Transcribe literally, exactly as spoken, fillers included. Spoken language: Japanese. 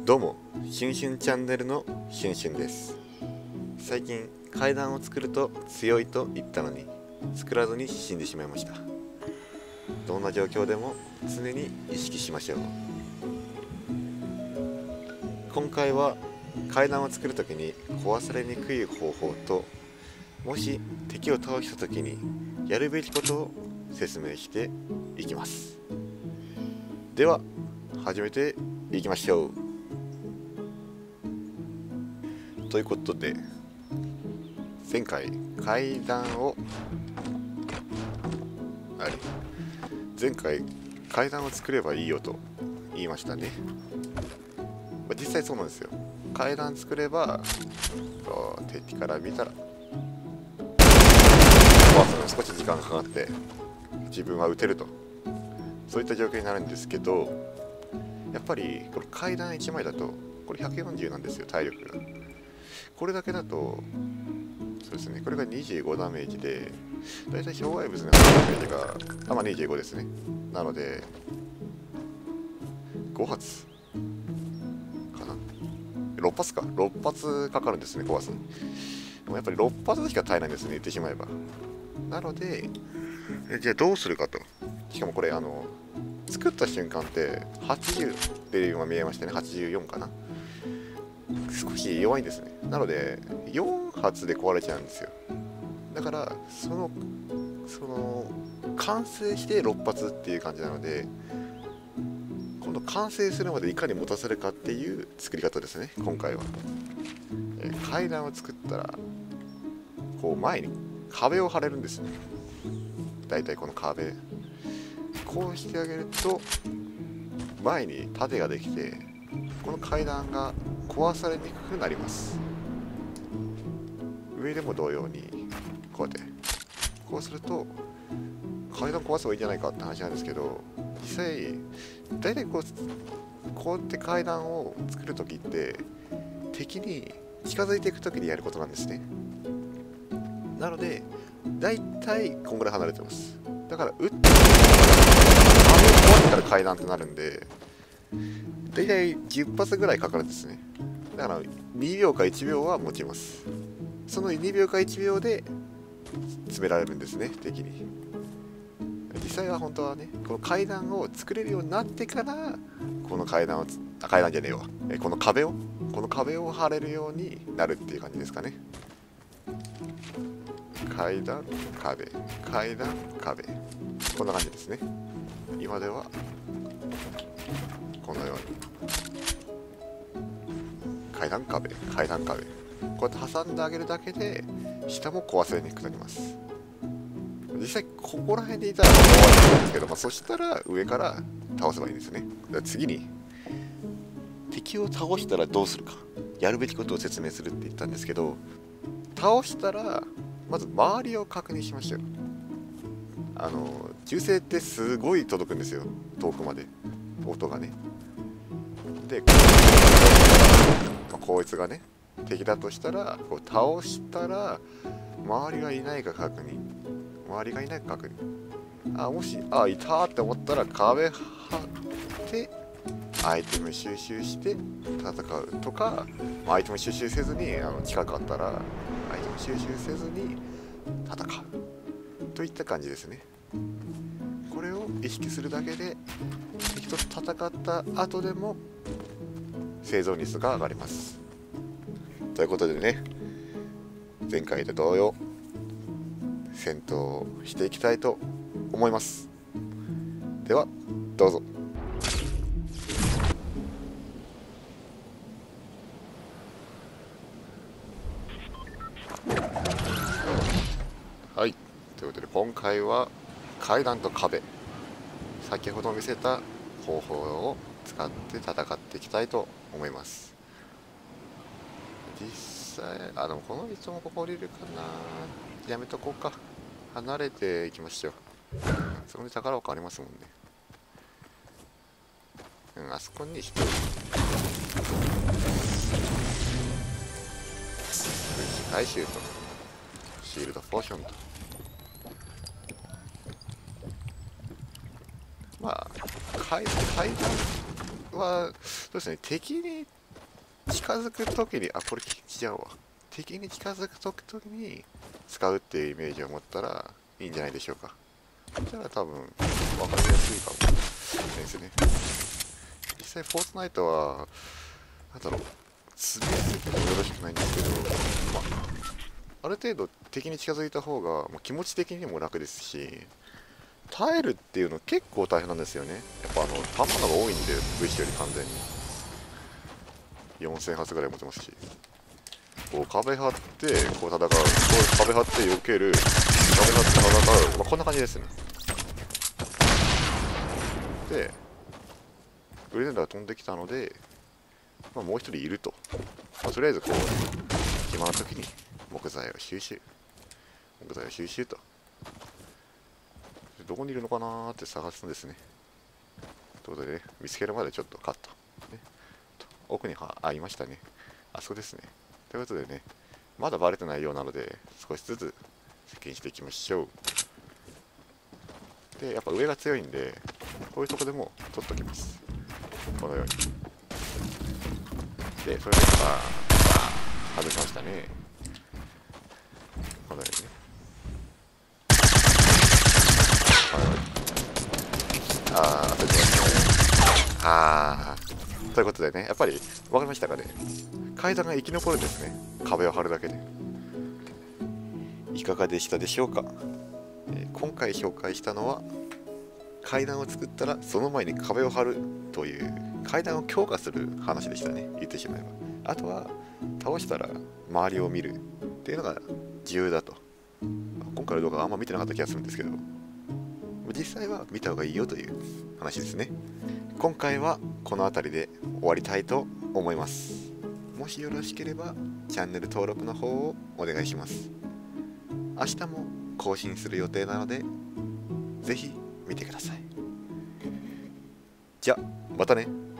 どうも、シュンシュンチャンネルのシュンシュンです。最近階段を作ると強いと言ったのに作らずに死んでしまいました。どんな状況でも常に意識しましょう。今回は階段を作るときに壊されにくい方法と、もし敵を倒したときにやるべきことを説明していきます。では始めていきましょう。ということで、前回階段をあれ前回階段を作ればいいよと言いましたね。実際そうなんですよ。階段作れば敵から見たら少し時間がかかって自分は撃てると、そういった状況になるんですけど、やっぱりこれ階段いちまいだとこれひゃくよんじゅうなんですよ、体力が。これだけだとそうですね、これがにじゅうごダメージで、だいたい障害物のダメージがあ、まあ、にじゅうごですね。なのでごはつかな、ろっぱつかろっぱつかかるんですね、壊すのに。でもやっぱりろっぱつしか耐えないんですね、言ってしまえば。なのでじゃあどうするかと。しかもこれあの作った瞬間ってはちじゅうって今見えましたね。はちじゅうよんかな、少し弱いんですね。なのでよんはつで壊れちゃうんですよ。だからそのその完成してろっぱつっていう感じなので、今度完成するまでいかに持たせるかっていう作り方ですね、今回は。え階段を作ったらこう前に壁を張れるんですね。だいたいこの壁こうしてあげると前に盾ができて、この階段が壊されにくくなります。上でも同様にこうやってこうすると階段壊せばいいんじゃないかって話なんですけど、実際だいたいこうこうやって階段を作るときって敵に近づいていくときにやることなんですね。なのでだいたいこんぐらい離れてます。だから打って壁を壊したら階段ってなるんで、だいたいじゅっぱつぐらいかかるんですね。だからにびょうかいちびょうは持ちます。そのにびょうかいちびょうで詰められるんですね、敵に。実際は本当はね、この階段を作れるようになってからこの階段をあ階段じゃねえわえこの壁をこの壁を張れるようになるっていう感じですかね。階段壁階段壁、こんな感じですね。今ではこのように階段壁階段壁、こうやって挟んであげるだけで下も壊せにくくなります。実際ここら辺でいたら終わるんですけど、まあ、そしたら上から倒せばいいんですね。では次に敵を倒したらどうするか、やるべきことを説明するって言ったんですけど、倒したらまず周りを確認しましょう。あの銃声ってすごい届くんですよ、遠くまで音がね。でこいつがね敵だとしたら、こう倒したら周りがいないか確認周りがいないか確認あもしあいたって思ったら壁張ってアイテム収集して戦うとか、アイテム収集せずにあの近かったらアイテム収集せずに戦うといった感じですね。これを意識するだけで敵と戦った後でも生存率が上がります。ということでね、前回と同様戦闘をしていきたいと思います。ではどうぞ。はい、ということで今回は階段と壁、先ほど見せた方法を使って戦っていきたいと思います。実際あのこの人もここ降りるかな、やめとこうか、離れていきましょう。そこに宝箱ありますもんね。うん、あそこに人回収とシールドポーションと、まあ階段はそうですね、敵に近づくときに、あ、これ違うわ。敵に近づくときに使うっていうイメージを持ったらいいんじゃないでしょうか。そしたら多分分かりやすいかもしれないですね。実際フォートナイトは、なんだろう、詰めすぎてもよろしくないんですけど、まあ、ある程度敵に近づいた方がもう気持ち的にも楽ですし、耐えるっていうの結構大変なんですよね。やっぱあの弾のが多いんで、ブイシー より完全によんせん発ぐらい持てますし、こう壁張ってこう戦う、こう壁張って避ける、壁張って戦う、まあ、こんな感じですね。でグレネードが飛んできたので、まあ、もう一人いると、まあ、とりあえずこう暇な時に木材を収集木材を収集と、どこにいるのかなーって探すんですね。ということで、ね、見つけるまでちょっとカット、ね、奥にはあいましたね。あそこですね。ということでね、まだバレてないようなので少しずつ接近していきましょう。でやっぱ上が強いんで、こういうとこでも取っときます、このように。でそれでまあ外しましたね、このようにね。ああ、当ててましたね。ああ、ということでね、やっぱり分かりましたかね。階段が生き残るんですね、壁を張るだけで。いかがでしたでしょうか。えー今回紹介したのは、階段を作ったらその前に壁を張るという階段を強化する話でしたね、言ってしまえば。あとは倒したら周りを見るっていうのが重要だと。今回の動画はあんま見てなかった気がするんですけど、実際は見た方がいいよという話ですね。今回はこの辺りで終わりたいと思います。もしよろしければチャンネル登録の方をお願いします。明日も更新する予定なので、ぜひ見てください。じゃあまたね。